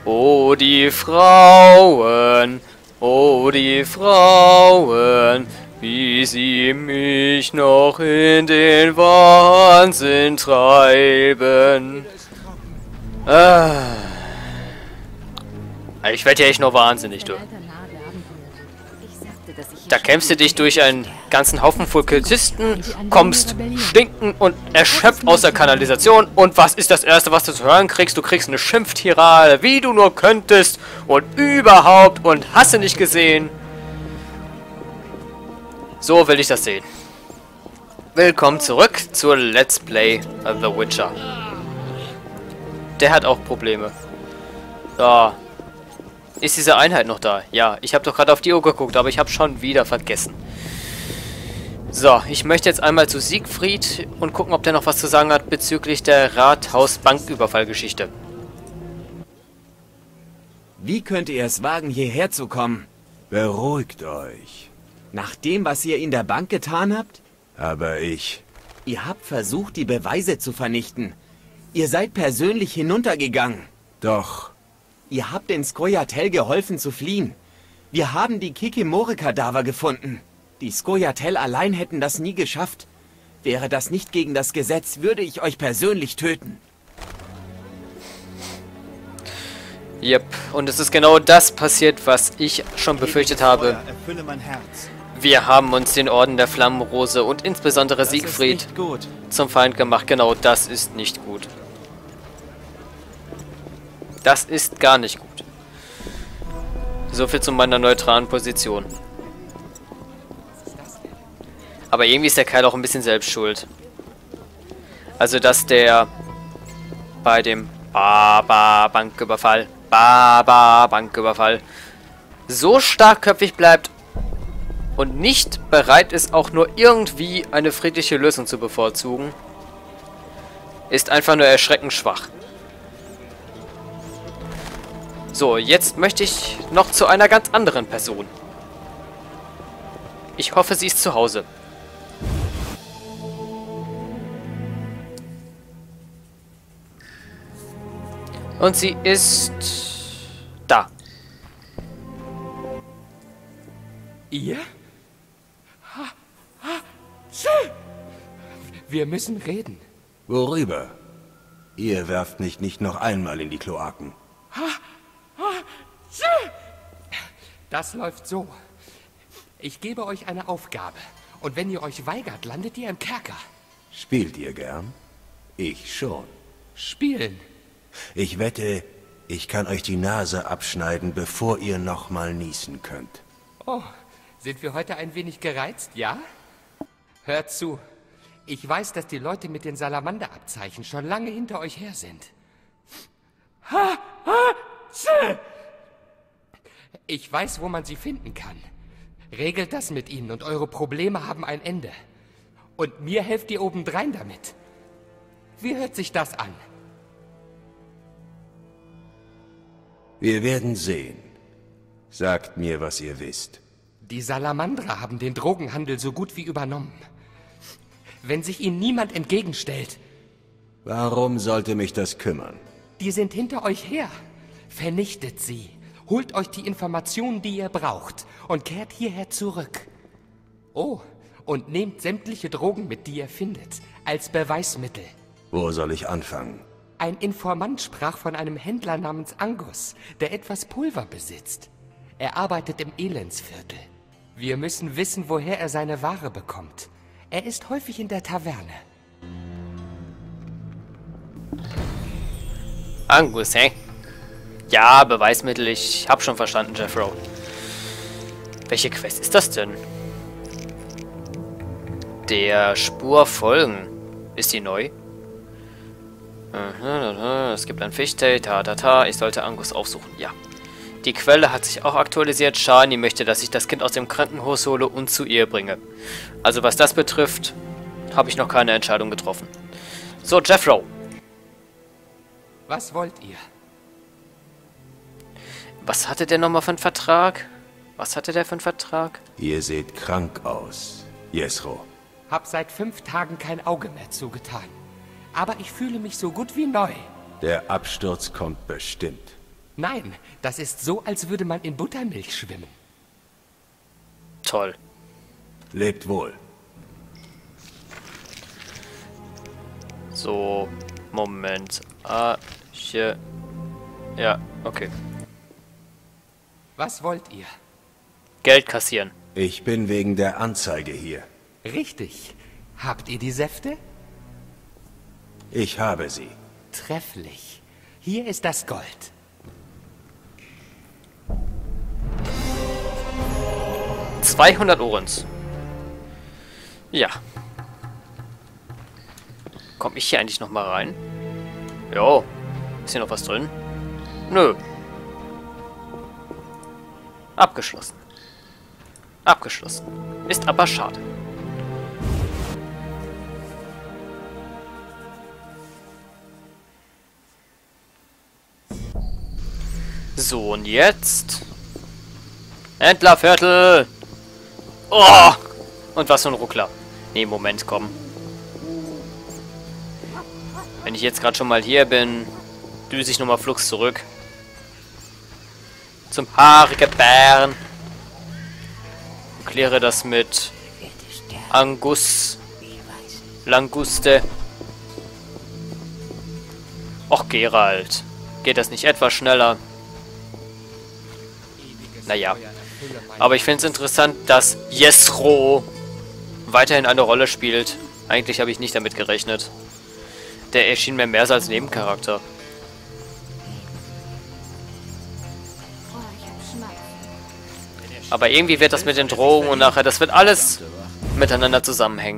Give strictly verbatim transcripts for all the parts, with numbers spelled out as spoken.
Oh, die Frauen, oh, die Frauen, wie sie mich noch in den Wahnsinn treiben. Ah. Ich werde ja echt nur wahnsinnig, du. Da kämpfst du dich durch einen ganzen Haufen voll Kultisten, kommst stinkend und erschöpft aus der Kanalisation und was ist das Erste, was du zu hören kriegst? Du kriegst eine Schimpftirade, wie du nur könntest und überhaupt und hast du nicht gesehen. So will ich das sehen. Willkommen zurück zur Let's Play The Witcher. Der hat auch Probleme. Da. Ist diese Einheit noch da? Ja, ich habe doch gerade auf die Uhr geguckt, aber ich habe schon wieder vergessen. So, ich möchte jetzt einmal zu Siegfried und gucken, ob der noch was zu sagen hat bezüglich der Rathaus-Banküberfallgeschichte. Wie könnt ihr es wagen, hierher zu kommen? Beruhigt euch. Nach dem, was ihr in der Bank getan habt? Aber ich... Ihr habt versucht, die Beweise zu vernichten. Ihr seid persönlich hinuntergegangen. Doch... Ihr habt den Scoia'tael geholfen zu fliehen. Wir haben die Kikimore-Kadaver gefunden. Die Scoia'tael allein hätten das nie geschafft. Wäre das nicht gegen das Gesetz, würde ich euch persönlich töten. Yep, und es ist genau das passiert, was ich schon befürchtet habe. Wir haben uns den Orden der Flammenrose und insbesondere Siegfried zum Feind gemacht. Genau, das ist nicht gut. Das ist gar nicht gut. So viel zu meiner neutralen Position. Aber irgendwie ist der Kerl auch ein bisschen selbst schuld. Also, dass der bei dem Baba-Banküberfall, Baba-Banküberfall so starkköpfig bleibt und nicht bereit ist, auch nur irgendwie eine friedliche Lösung zu bevorzugen, ist einfach nur erschreckend schwach. So, jetzt möchte ich noch zu einer ganz anderen Person. Ich hoffe, sie ist zu Hause. Und sie ist... da. Ihr? Wir müssen reden. Worüber? Ihr werft mich nicht noch einmal in die Kloaken. Das läuft so. Ich gebe euch eine Aufgabe. Und wenn ihr euch weigert, landet ihr im Kerker. Spielt ihr gern? Ich schon. Spielen? Ich wette, ich kann euch die Nase abschneiden, bevor ihr nochmal niesen könnt. Oh, sind wir heute ein wenig gereizt, ja? Hört zu. Ich weiß, dass die Leute mit den Salamanderabzeichen schon lange hinter euch her sind. Ha, ha, tsch. Ich weiß, wo man sie finden kann. Regelt das mit ihnen und eure Probleme haben ein Ende. Und mir helft ihr obendrein damit. Wie hört sich das an? Wir werden sehen. Sagt mir, was ihr wisst. Die Salamandrer haben den Drogenhandel so gut wie übernommen. Wenn sich ihnen niemand entgegenstellt... Warum sollte mich das kümmern? Die sind hinter euch her. Vernichtet sie. Holt euch die Informationen, die ihr braucht, und kehrt hierher zurück. Oh, und nehmt sämtliche Drogen mit, die ihr findet, als Beweismittel. Wo soll ich anfangen? Ein Informant sprach von einem Händler namens Angus, der etwas Pulver besitzt. Er arbeitet im Elendsviertel. Wir müssen wissen, woher er seine Ware bekommt. Er ist häufig in der Taverne. Angus, hä? Ja, Beweismittel, ich hab schon verstanden, Jeffro. Welche Quest ist das denn? Der Spur folgen. Ist die neu? Es gibt ein Fichte, ta ta ta. Ich sollte Angus aufsuchen. Ja. Die Quelle hat sich auch aktualisiert. Shani möchte, dass ich das Kind aus dem Krankenhaus hole und zu ihr bringe. Also was das betrifft, habe ich noch keine Entscheidung getroffen. So, Jeffro. Was wollt ihr? Was hatte der nochmal für einen Vertrag? Was hatte der für einen Vertrag? Ihr seht krank aus, Jesro. Hab seit fünf Tagen kein Auge mehr zugetan. Aber ich fühle mich so gut wie neu. Der Absturz kommt bestimmt. Nein, das ist so, als würde man in Buttermilch schwimmen. Toll. Lebt wohl. So, Moment. Ah, hier. Ja, okay. Was wollt ihr? Geld kassieren. Ich bin wegen der Anzeige hier. Richtig. Habt ihr die Säfte? Ich habe sie. Trefflich. Hier ist das Gold. zweihundert Orens. Ja. Komm ich hier eigentlich noch mal rein? Jo. Ist hier noch was drin? Nö. Abgeschlossen. Abgeschlossen. Ist aber schade. So, und jetzt? Händlerviertel! Oh! Und was für ein Ruckler. Nee, Moment, komm. Wenn ich jetzt gerade schon mal hier bin, düse ich nochmal flugs zurück. Zum haarigen Bären. Kläre das mit Angus. Languste. Och, Geralt. Geht das nicht etwas schneller? Naja. Aber ich finde es interessant, dass Jesro weiterhin eine Rolle spielt. Eigentlich habe ich nicht damit gerechnet. Der erschien mir mehr so als Nebencharakter. Aber irgendwie wird das mit den Drogen und nachher, das wird alles miteinander zusammenhängen.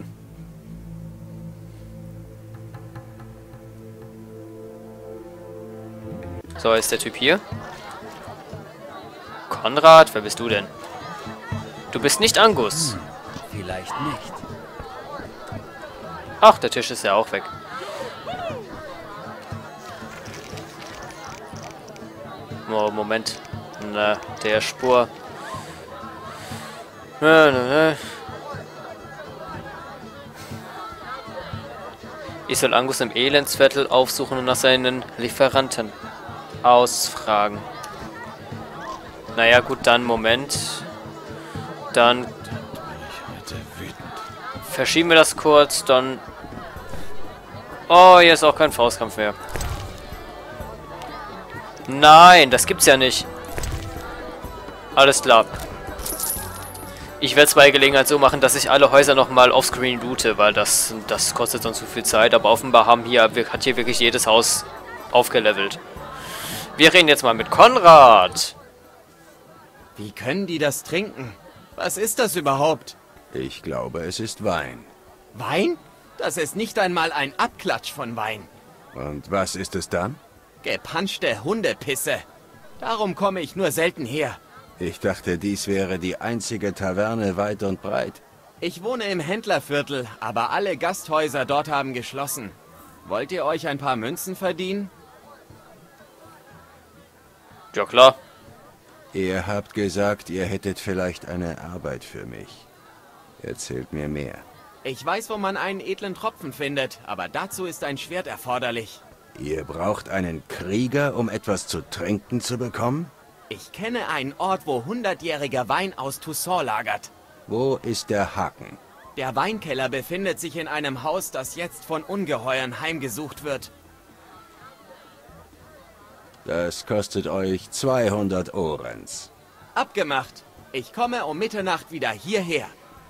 So, ist der Typ hier? Konrad, wer bist du denn? Du bist nicht Angus. Hm, vielleicht nicht. Ach, der Tisch ist ja auch weg. Oh, Moment. Na, der Spur. Na, na, na. Ich soll Angus im Elendsviertel aufsuchen und nach seinen Lieferanten ausfragen. Naja, gut, dann Moment. Dann verschieben wir das kurz, dann... Oh, hier ist auch kein Faustkampf mehr. Nein, das gibt's ja nicht. Alles klar. Ich werde es bei Gelegenheit so machen, dass ich alle Häuser nochmal offscreen loote, weil das, das kostet sonst zu viel Zeit. Aber offenbar haben hier, hat hier wirklich jedes Haus aufgelevelt. Wir reden jetzt mal mit Konrad. Wie können die das trinken? Was ist das überhaupt? Ich glaube, es ist Wein. Wein? Das ist nicht einmal ein Abklatsch von Wein. Und was ist es dann? Gepanschte Hundepisse. Darum komme ich nur selten her. Ich dachte, dies wäre die einzige Taverne weit und breit. Ich wohne im Händlerviertel, aber alle Gasthäuser dort haben geschlossen. Wollt ihr euch ein paar Münzen verdienen? Ja, klar. Ihr habt gesagt, ihr hättet vielleicht eine Arbeit für mich. Erzählt mir mehr. Ich weiß, wo man einen edlen Tropfen findet, aber dazu ist ein Schwert erforderlich. Ihr braucht einen Krieger, um etwas zu trinken zu bekommen? Ich kenne einen Ort, wo hundertjähriger Wein aus Toussaint lagert. Wo ist der Haken? Der Weinkeller befindet sich in einem Haus, das jetzt von Ungeheuern heimgesucht wird. Das kostet euch zweihundert Orens. Abgemacht. Ich komme um Mitternacht wieder hierher.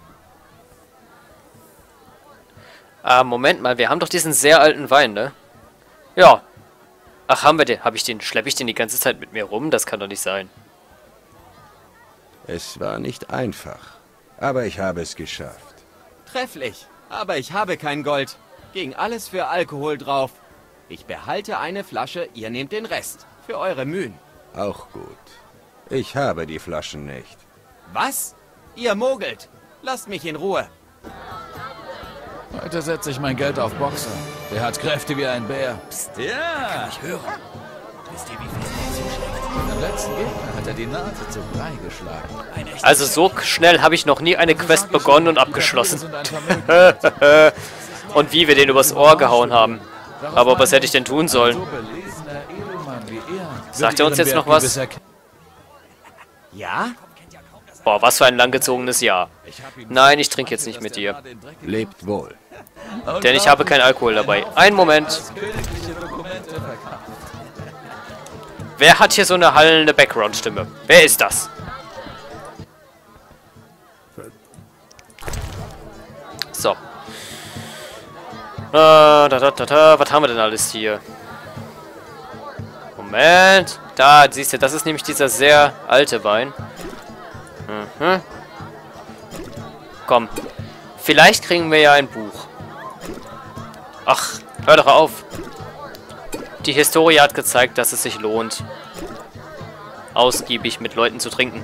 Ah, Moment mal, wir haben doch diesen sehr alten Wein, ne? Ja. Ach, haben wir den? Habe ich den? Schleppe ich den die ganze Zeit mit mir rum? Das kann doch nicht sein. Es war nicht einfach, aber ich habe es geschafft. Trefflich. Aber ich habe kein Gold. Ging alles für Alkohol drauf. Ich behalte eine Flasche, ihr nehmt den Rest. Für eure Mühen. Auch gut. Ich habe die Flaschen nicht. Was? Ihr mogelt. Lasst mich in Ruhe. Heute setze ich mein Geld auf Boxer. Der hat Kräfte wie ein Bär. Psst, ja! Kann ich hören. Wisst ihr, wie fest er zuschlägt? Beim letzten Gegner hat er die Nase zu Brei geschlagen. Also so schnell habe ich noch nie eine Quest begonnen und abgeschlossen. Und wie wir den übers Ohr gehauen haben. Aber was hätte ich denn tun sollen? Sagt er uns jetzt noch was? Ja? Boah, was für ein langgezogenes Jahr. Nein, ich trinke jetzt nicht mit dir. Lebt wohl. Denn ich habe keinen Alkohol dabei. Einen Moment. Wer hat hier so eine hallende Background-Stimme? Wer ist das? So. Da, da, da, da, da. Was haben wir denn alles hier? Moment. Da, siehst du, das ist nämlich dieser sehr alte Wein. Mhm. Komm. Vielleicht kriegen wir ja ein Buch. Ach, hör doch auf. Die Historie hat gezeigt, dass es sich lohnt, ausgiebig mit Leuten zu trinken.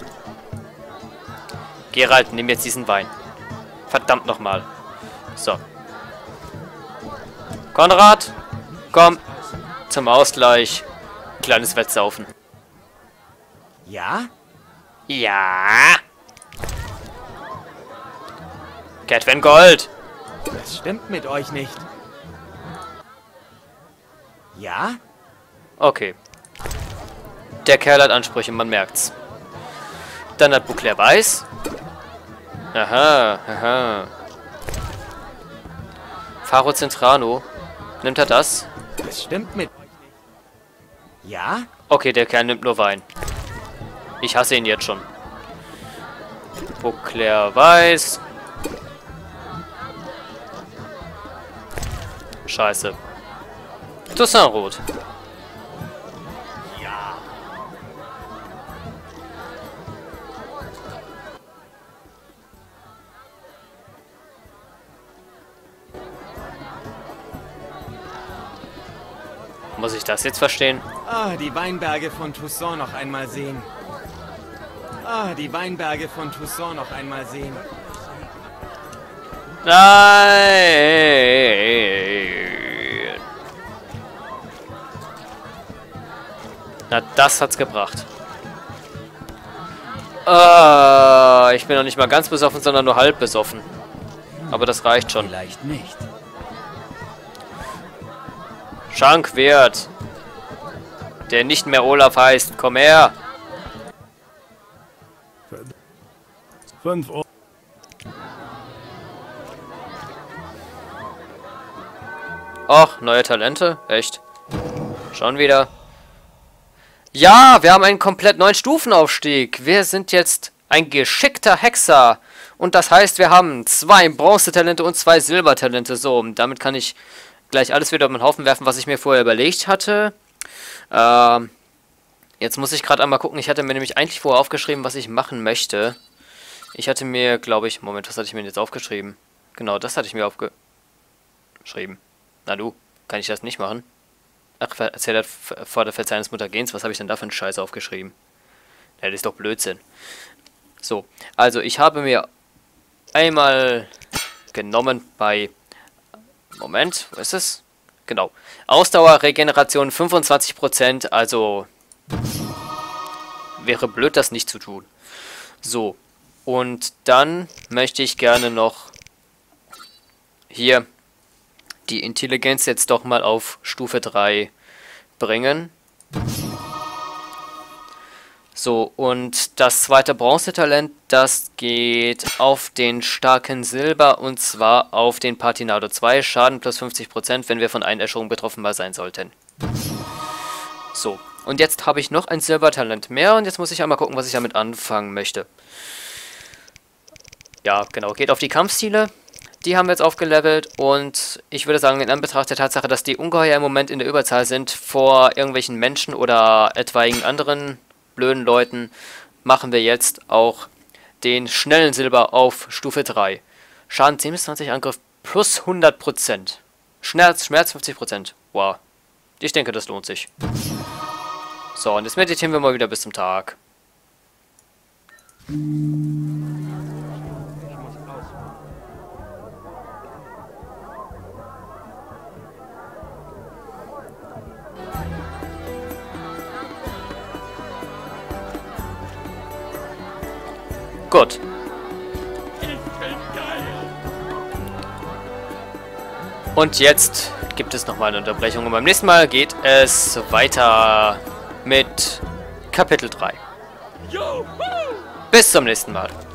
Geralt, nimm jetzt diesen Wein. Verdammt nochmal. So. Konrad, komm. Zum Ausgleich. Kleines Wettsaufen. Ja? Ja. Catwan Gold. Das stimmt mit euch nicht. Ja? Okay. Der Kerl hat Ansprüche, man merkt's. Dann hat Beauclair Weiß. Aha, aha. Faro Centrano. Nimmt er das? Das stimmt mit euch nicht. Ja? Okay, der Kerl nimmt nur Wein. Ich hasse ihn jetzt schon. Beauclair Weiß. Scheiße. Toussaint Rot. Ja. Muss ich das jetzt verstehen? Ah, die Weinberge von Toussaint noch einmal sehen. Ah, die Weinberge von Toussaint noch einmal sehen. Nein! Na, das hat's gebracht. Ah, ich bin noch nicht mal ganz besoffen, sondern nur halb besoffen. Aber das reicht schon. Vielleicht nicht. Schankwert. Der nicht mehr Olaf heißt. Komm her. fünf Euro. Och, neue Talente? Echt? Schon wieder. Ja, wir haben einen komplett neuen Stufenaufstieg. Wir sind jetzt ein geschickter Hexer. Und das heißt, wir haben zwei Bronzetalente und zwei Silbertalente. So, und damit kann ich gleich alles wieder um den Haufen werfen, was ich mir vorher überlegt hatte. Ähm, jetzt muss ich gerade einmal gucken. Ich hatte mir nämlich eigentlich vorher aufgeschrieben, was ich machen möchte. Ich hatte mir, glaube ich... Moment, was hatte ich mir jetzt aufgeschrieben? Genau, das hatte ich mir aufgeschrieben. Na du, kann ich das nicht machen? Ach, erzähl das vor der Verzeihung des Muttergens. Was habe ich denn da für einen Scheiß aufgeschrieben? Ja, das ist doch Blödsinn. So, also ich habe mir einmal genommen bei... Moment, wo ist es? Genau. Ausdauer, Regeneration fünfundzwanzig Prozent, also... Wäre blöd, das nicht zu tun. So, und dann möchte ich gerne noch... Hier... die Intelligenz jetzt doch mal auf Stufe drei bringen. So, und das zweite Bronzetalent, das geht auf den starken Silber und zwar auf den Patinado zwei. Schaden plus fünfzig Prozent, wenn wir von Einäscherung betroffen mal sein sollten. So, und jetzt habe ich noch ein Silbertalent mehr und jetzt muss ich einmal gucken, was ich damit anfangen möchte. Ja, genau, geht auf die Kampfstile. Die haben wir jetzt aufgelevelt und ich würde sagen, in Anbetracht der Tatsache, dass die Ungeheuer im Moment in der Überzahl sind vor irgendwelchen Menschen oder etwaigen anderen blöden Leuten, machen wir jetzt auch den schnellen Silber auf Stufe drei. Schaden zehn bis zwanzig, Angriff plus hundert Prozent. Schmerz, Schmerz fünfzig Prozent. Wow. Ich denke, das lohnt sich. So, und jetzt meditieren wir mal wieder bis zum Tag. Gut. Und jetzt gibt es nochmal eine Unterbrechung. Und beim nächsten Mal geht es weiter mit Kapitel drei. Bis zum nächsten Mal.